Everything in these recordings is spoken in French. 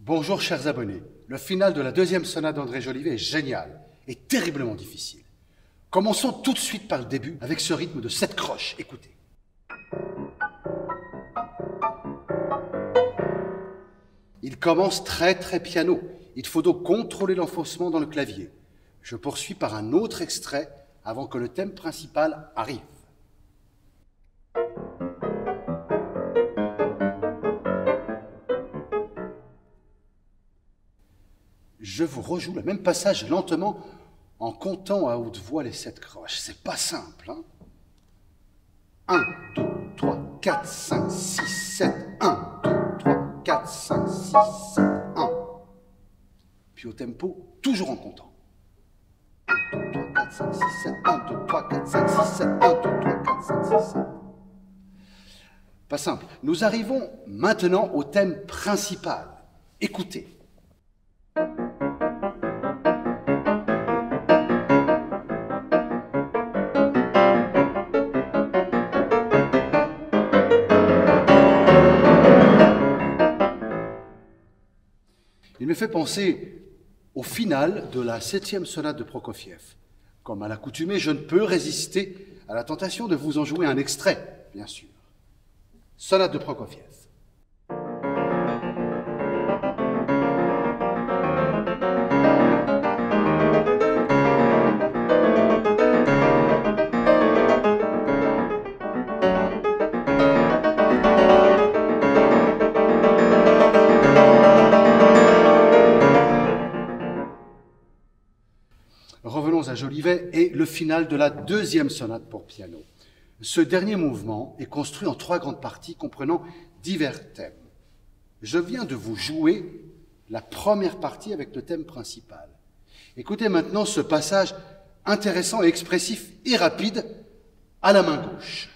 Bonjour chers abonnés, le final de la deuxième sonate d'André Jolivet est génial et terriblement difficile. Commençons tout de suite par le début avec ce rythme de 7 croches, écoutez. Il commence très piano, il faut donc contrôler l'enfoncement dans le clavier. Je poursuis par un autre extrait avant que le thème principal arrive. Je vous rejoue le même passage lentement en comptant à haute voix les 7 croches. C'est pas simple, hein? 1, 2, 3, 4, 5, 6, 7, 1, 2, 3, 4, 5, 6, 7, 1. Puis au tempo, toujours en comptant. 1, 2, 3, 4, 5, 6, 7, 1, 2, 3, 4, 5, 6, 7, 1, 2, 3, 4, 5, 6, 7. Pas simple. Nous arrivons maintenant au thème principal. Écoutez. Il me fait penser au final de la 7e sonate de Prokofiev. Comme à l'accoutumée, je ne peux résister à la tentation de vous en jouer un extrait, bien sûr. Sonate de Prokofiev. Revenons à Jolivet et le final de la 2e sonate pour piano. Ce dernier mouvement est construit en 3 grandes parties comprenant divers thèmes. Je viens de vous jouer la première partie avec le thème principal. Écoutez maintenant ce passage intéressant et expressif et rapide à la main gauche.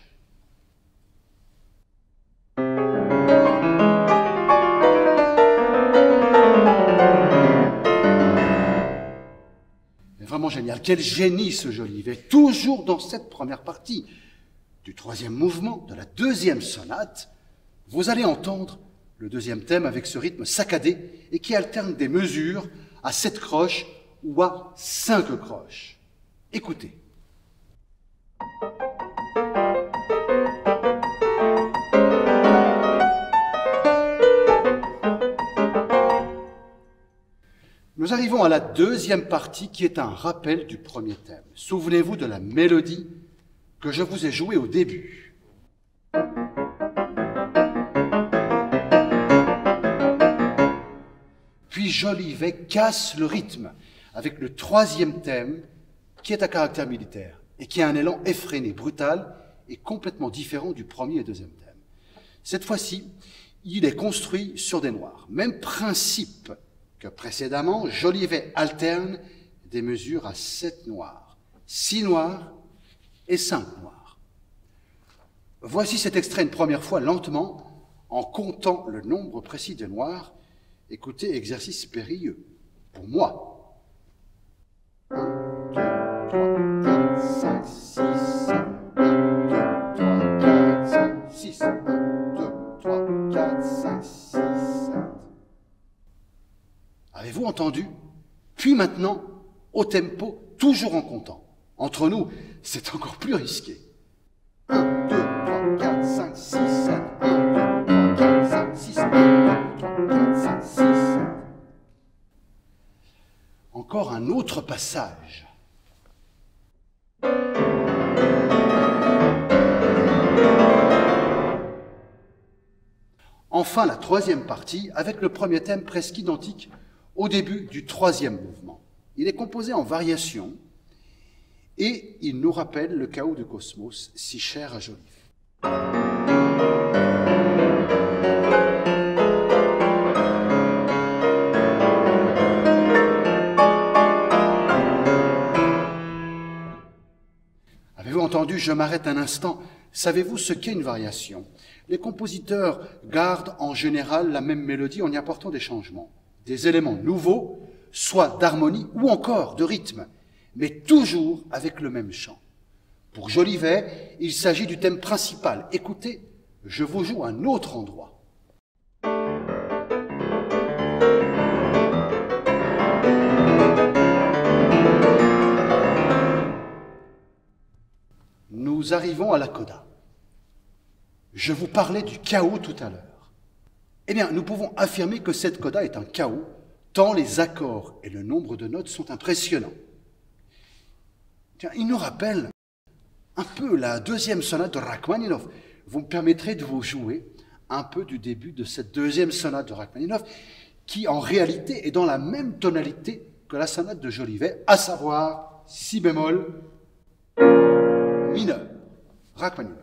Vraiment génial. Quel génie ce Jolivet. Toujours dans cette première partie du 3e mouvement de la 2e sonate, vous allez entendre le 2e thème avec ce rythme saccadé et qui alterne des mesures à 7 croches ou à 5 croches. Écoutez. Nous arrivons à la 2e partie qui est un rappel du premier thème. Souvenez-vous de la mélodie que je vous ai jouée au début. Puis Jolivet casse le rythme avec le 3e thème qui est à caractère militaire et qui a un élan effréné, brutal et complètement différent du premier et 2e thème. Cette fois-ci, il est construit sur des noirs. Même principe que précédemment, Jolivet alterne des mesures à 7 noirs, 6 noirs et 5 noirs. Voici cet extrait une première fois lentement, en comptant le nombre précis de noirs. Écoutez, exercice périlleux, pour moi. 1, 2, 3, 4, 5, 6, 7, 1, 2, 3, 4, 5, 6, 1, 2, 3, 4, 5, 6, 7. Avez-vous entendu? Puis maintenant, au tempo, toujours en comptant. Entre nous, c'est encore plus risqué. 1, 2, 3, 4, 5, 6, 7. 1, 2, 3, 4, 5, 6. 1, 2, 3, 4, 5, 6, 7. Encore un autre passage. Enfin, la 3e partie, avec le premier thème presque identique au début du 3e mouvement. Il est composé en variations et il nous rappelle le chaos du cosmos, si cher à Jolivet. Avez-vous entendu? Je m'arrête un instant. Savez-vous ce qu'est une variation? Les compositeurs gardent en général la même mélodie en y apportant des changements, des éléments nouveaux, soit d'harmonie ou encore de rythme, mais toujours avec le même chant. Pour Jolivet, il s'agit du thème principal. Écoutez, je vous joue un autre endroit. nous arrivons à la coda. Je vous parlais du chaos tout à l'heure. Eh bien, nous pouvons affirmer que cette coda est un chaos, tant les accords et le nombre de notes sont impressionnants. Tiens, il nous rappelle un peu la deuxième sonate de Rachmaninov. Vous me permettrez de vous jouer un peu du début de cette deuxième sonate de Rachmaninov, qui en réalité est dans la même tonalité que la sonate de Jolivet, à savoir si bémol mineur. Rachmaninov.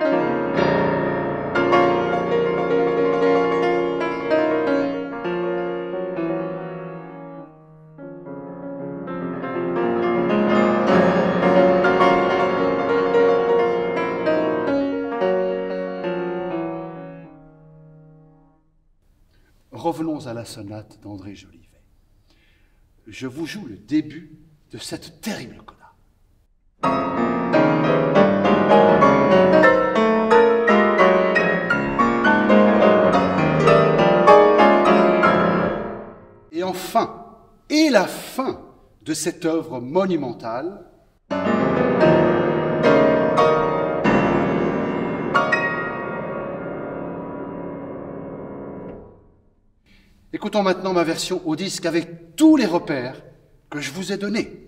Revenons à la sonate d'André Jolivet. Je vous joue le début de cette terrible coda. Et enfin, et la fin de cette œuvre monumentale, écoutons maintenant ma version au disque avec tous les repères que je vous ai donnés.